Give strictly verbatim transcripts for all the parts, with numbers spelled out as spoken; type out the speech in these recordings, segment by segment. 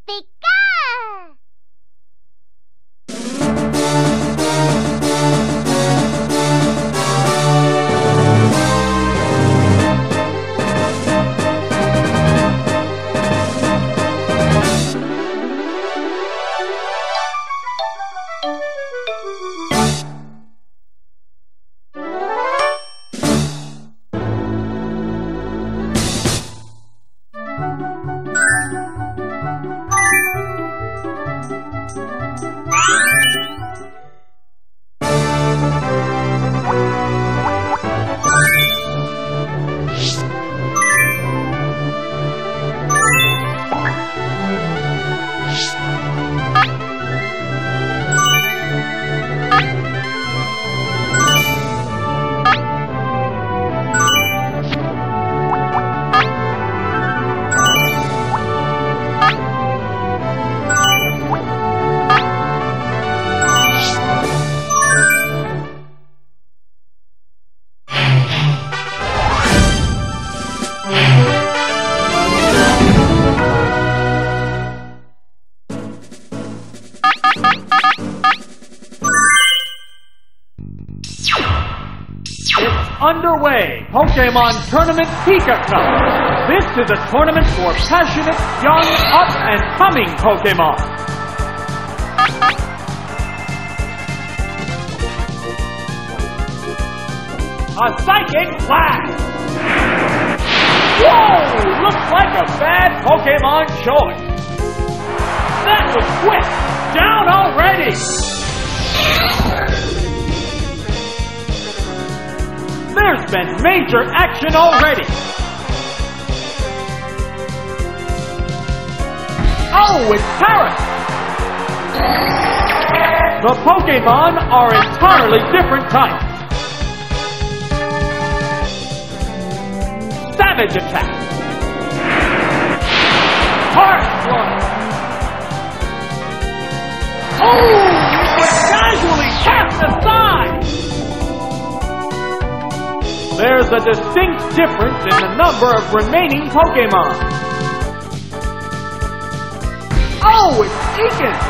Pika! Underway, Pokemon Tournament Pika Cup. This is a tournament for passionate, young, up-and-coming Pokemon. A Psychic Blast! Whoa! Looks like a bad Pokemon choice. That was quick! Down already! There's been major action already! Oh, it's Paris! The Pokemon are entirely different types. Savage Attack! Harsh Blow! Oh! It was casually cast aside! There's a distinct difference in the number of remaining Pokemon. Oh, it's Egan!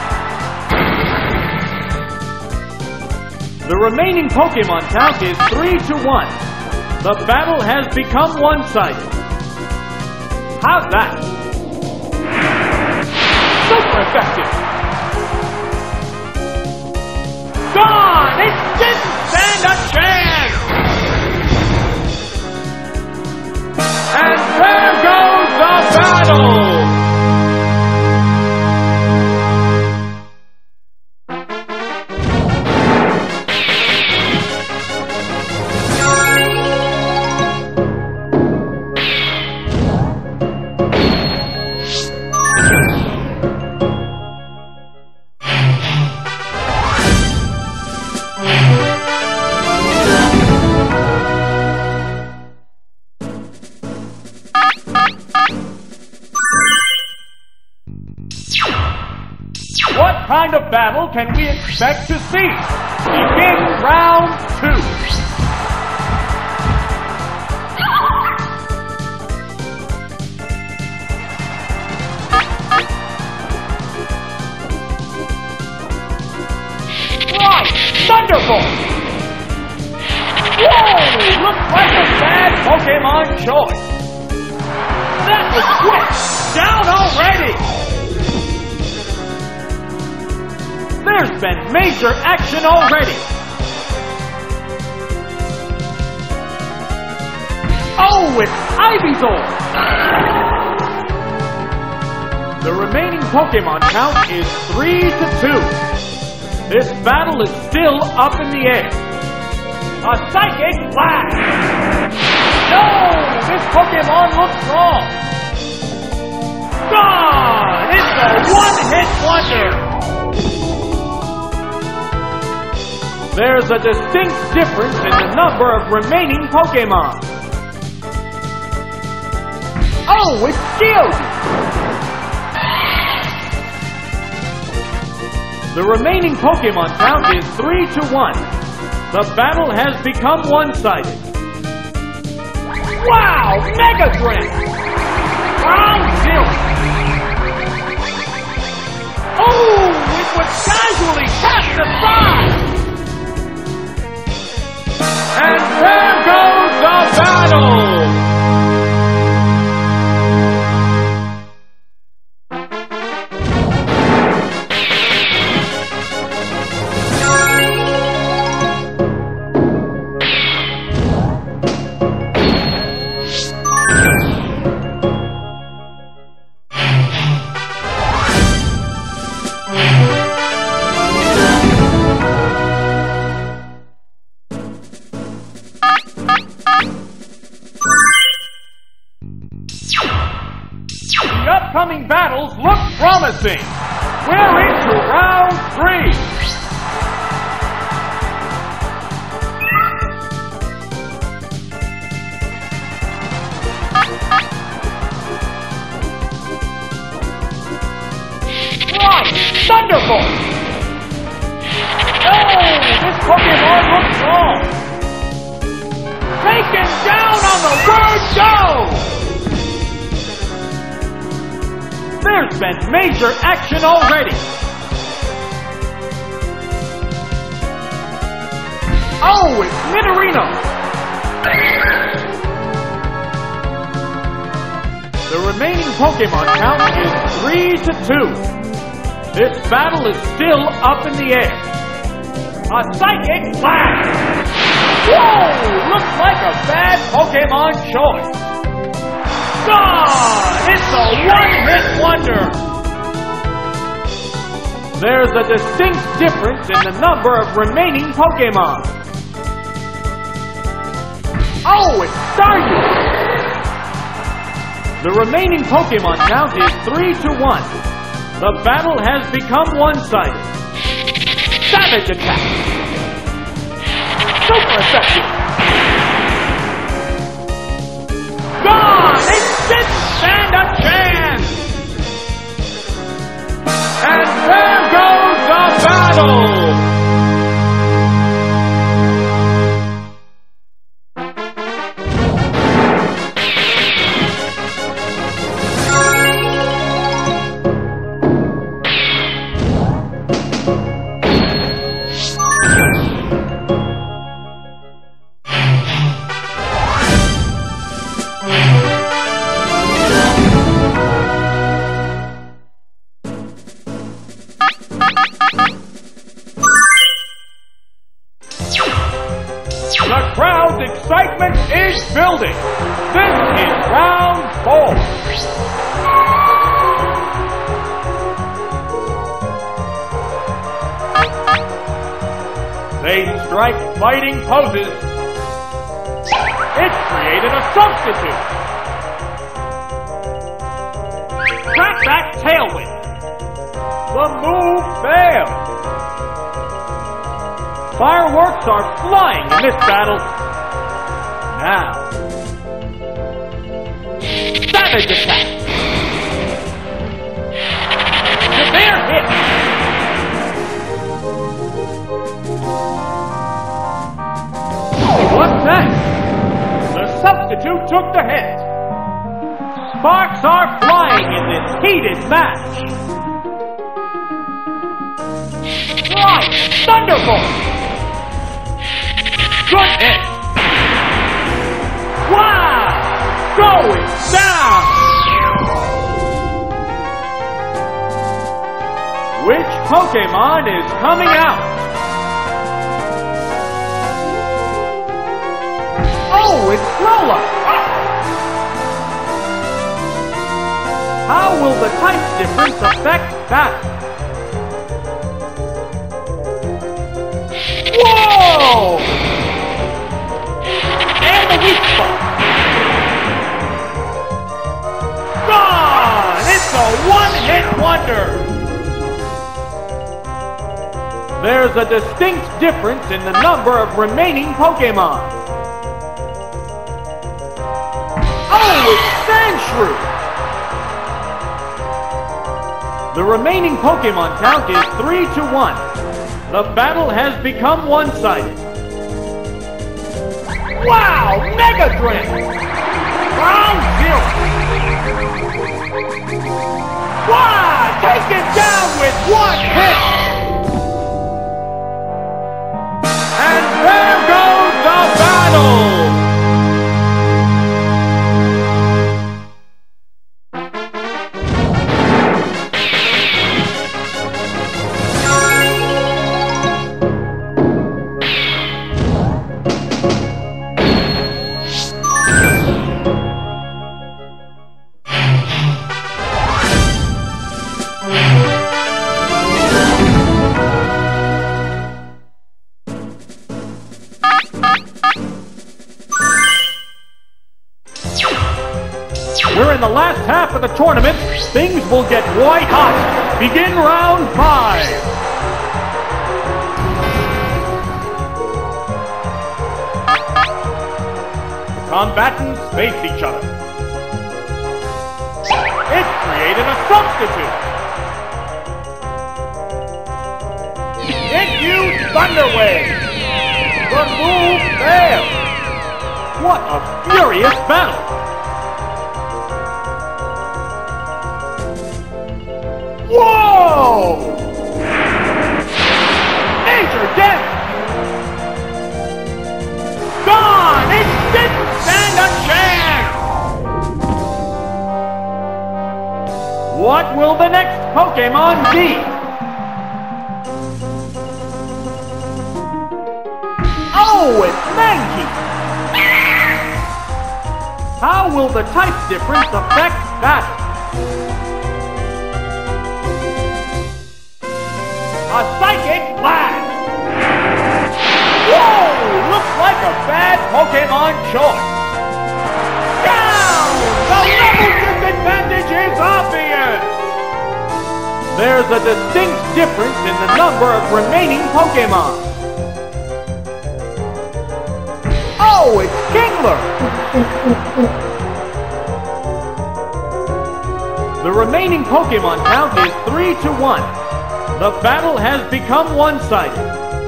The remaining Pokemon count is three to one. The battle has become one-sided. How's that? Super effective! Gone! It didn't stand a chance! And there goes the battle! What kind of battle can we expect to see? Begin round two. Right, Thunderbolt! Whoa! Looks like a bad Pokemon choice. That was quick! Down already! There's been major action already! Oh, it's Ivysaur! The remaining Pokemon count is three to two. This battle is still up in the air. A Psychic Blast! No! This Pokemon looks strong! Gone! It's a one-hit wonder! There's a distinct difference in the number of remaining Pokemon. Oh, it's Geodude! The remaining Pokemon count is three to one. The battle has become one-sided. Wow! Mega Drain! Round zero! aside! And there goes the battle! Upcoming battles look promising. We're into round three. Right, Thunderbolt. Oh, this Pokemon looks strong. Taken down on the word go. There's been major action already! Oh, it's Nidorino! The remaining Pokemon count is three to two. This battle is still up in the air. A Psychic Blast! Whoa! Looks like a bad Pokemon choice. God! It's a one-hit wonder! There's a distinct difference in the number of remaining Pokemon. Oh, it's Staryu! The remaining Pokemon count is three to one. The battle has become one-sided. Savage Attack! Super Effective! God! It didn't stand a chance! And there goes the battle! The crowd's excitement is building. This is round four. They strike fighting poses. It's created a substitute. Trap back tailwind. The move failed. Fireworks are flying in this battle. Now. Savage Attack. Severe hit. What's that? The substitute took the hit. Sparks are flying in this heated match. Right, Thunderbolt. Good hit! Wow! Going down! Which Pokemon is coming out? Oh, it's Lola! How will the type difference affect that? Whoa! And the weak spot. Gone! It's a one-hit wonder! There's a distinct difference in the number of remaining Pokemon. Oh, it's Sandshrew! The remaining Pokemon count is three to one. The battle has become one-sided. Wow! Mega Drain! Round zero! Wow! Taken down with one hit! last half of the tournament, things will get white hot. Begin round five. The combatants face each other. It created a substitute. It used Thunder Wave. The move failed. What a furious battle. Whoa! Major damage! Gone! It didn't stand a chance! What will the next Pokemon be? Oh, it's Mankey! How will the type difference affect battle? A Psychic Blast! Whoa! Looks like a bad Pokemon choice. Down! The level disadvantage is obvious! There's a distinct difference in the number of remaining Pokemon. Oh, it's Gengar! The remaining Pokemon count is three to one. The battle has become one-sided.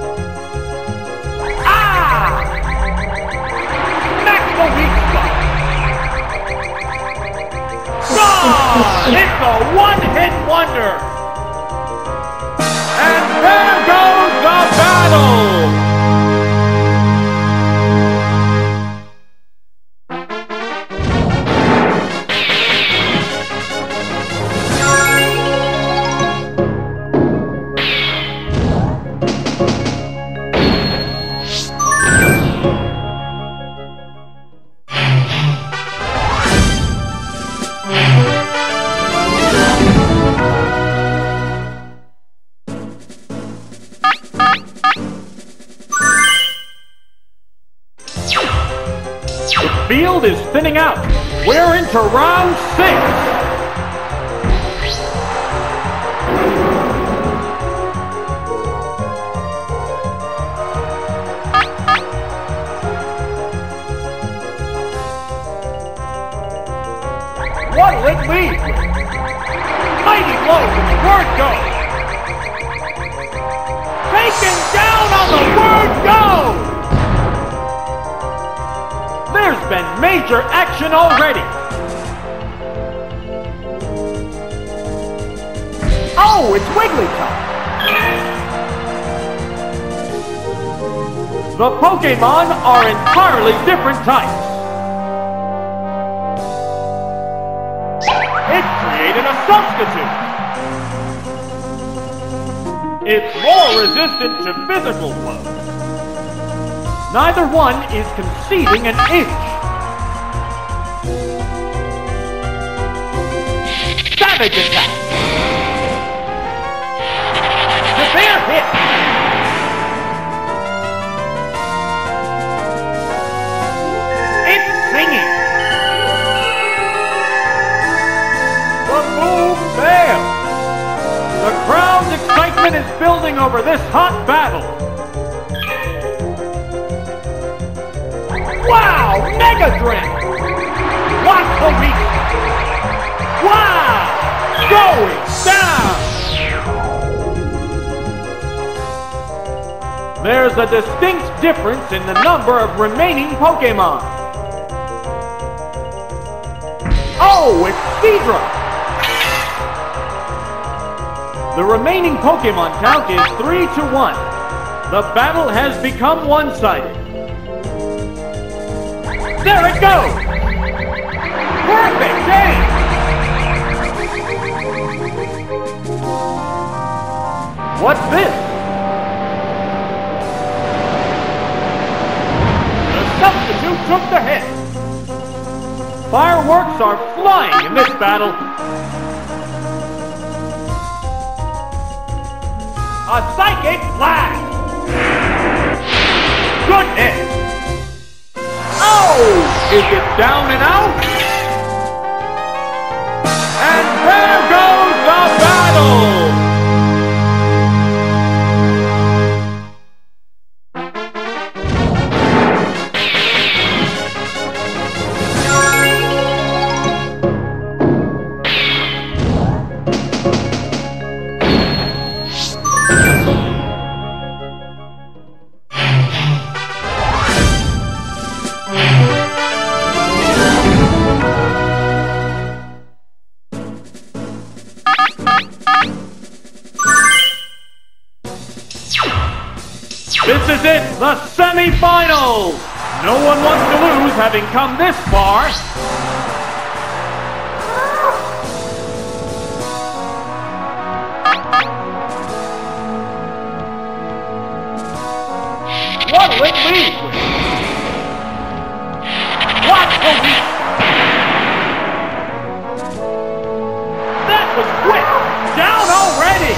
Ah! Smack the weak spot! Gone! It's a one-hit wonder! And there goes the battle! Field is thinning out. We're into round six. What'll it lead with? Mighty blow from the word go. Taken down on the word go. There's been major action already! Oh, it's Wigglytuff! The Pokemon are entirely different types. It created a substitute. It's more resistant to physical blows. Neither one is conceding an inch. Savage attack. Severe hit. It's singing. The move failed. The crowd's excitement is building over this hot battle. Wow! Mega Drain! What a week! Wow! Going down! There's a distinct difference in the number of remaining Pokemon. Oh, it's Speedrun! The remaining Pokemon count is three to one. The battle has become one-sided. There it goes! Perfect aim! What's this? The substitute took the hit. Fireworks are flying in this battle. A Psychic Blast! Goodness! Oh! Is it down and out? is it, the semifinals! No one wants to lose having come this far. What'll it lead with? What will we... That was quick! Down already!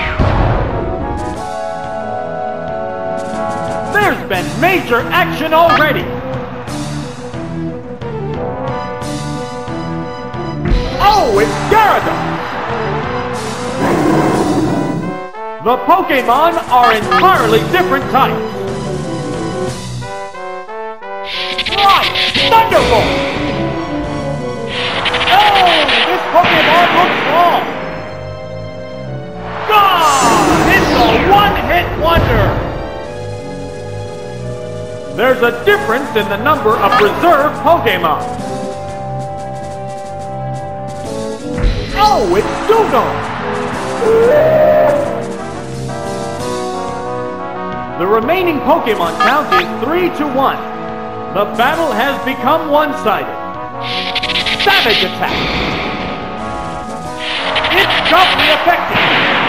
There's been major action already! Oh, it's Gyarados! The Pokemon are entirely different types. Right! Thunderbolt! Oh, this Pokemon looks wrong! Gone! It's a one-hit wonder! There's a difference in the number of reserve Pokemon. Oh, it's Dugong! The remaining Pokemon count is three to one. The battle has become one-sided. Savage attack! It's doubly effective!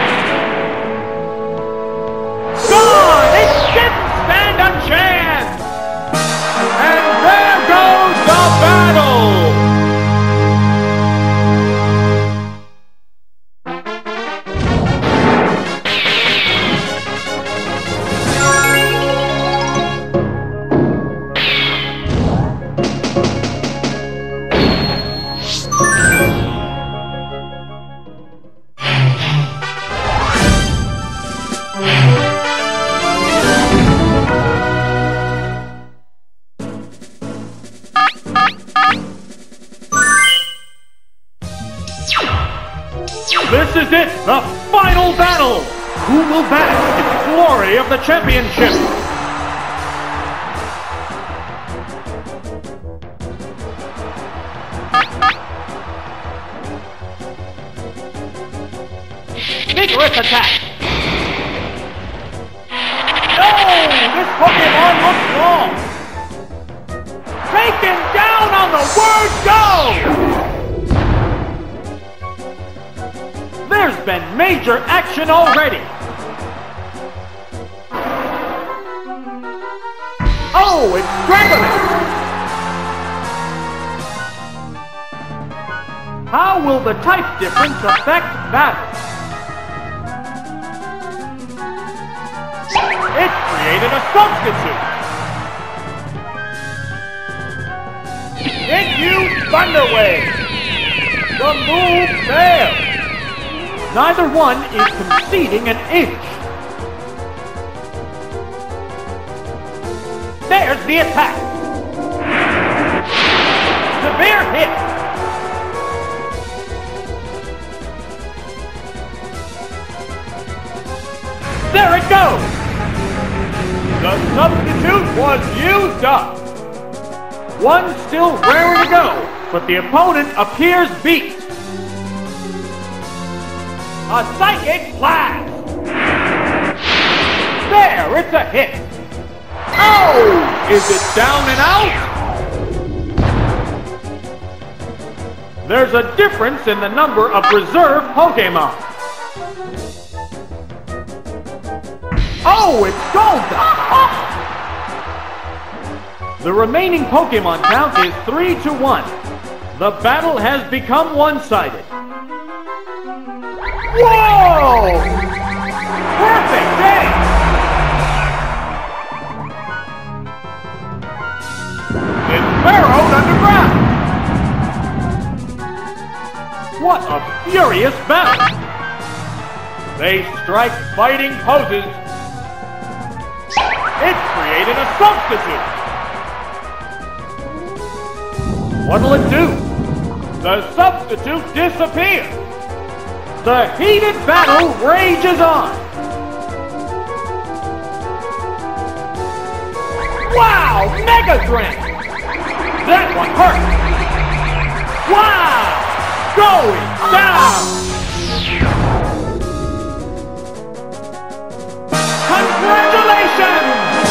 Gone! It didn't stand a chance! And there goes the battle! This is it, the final battle! Who will bask in the glory of the championship? Vigorous attack! No! This Pokemon looks wrong! Taken down on the word go! There's been major action already! Oh, it's Dragonite! How will the type difference affect battle? It created a substitute! It used Thunder Wave! The move failed! Neither one is conceding an inch. There's the attack. Severe hit. There it goes. The substitute was used up. One still raring to go, but the opponent appears beat. A Psychic Blast! There, it's a hit! Oh! Is it down and out? There's a difference in the number of reserve Pokemon. Oh, it's Golduck! The remaining Pokemon count is three to one. The battle has become one-sided. Whoa! Perfect day! It's burrowed underground! What a furious battle! They strike fighting poses. It created a substitute! What'll it do? The substitute disappeared! The heated battle rages on! Wow! Mega Drain! That one hurt! Wow! Going down! Congratulations!